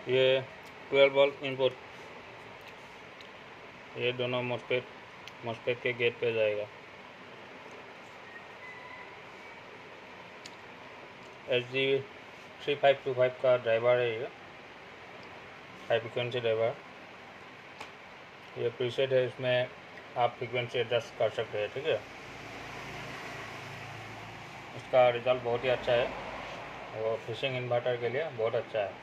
ये 12 volt input, ये दोनों मॉस्फेट के गेट पे जाएगा। SG3525 का ड्राइवर है, ये हाई फ्रिक्वेंसी ड्राइवर। ये प्रीसेट है, इसमें आप फ्रिक्वेंसी एडजस्ट कर सकते हैं, ठीक है। इसका रिज़ल्ट बहुत ही अच्छा है, वो फिशिंग इन्वर्टर के लिए बहुत अच्छा है।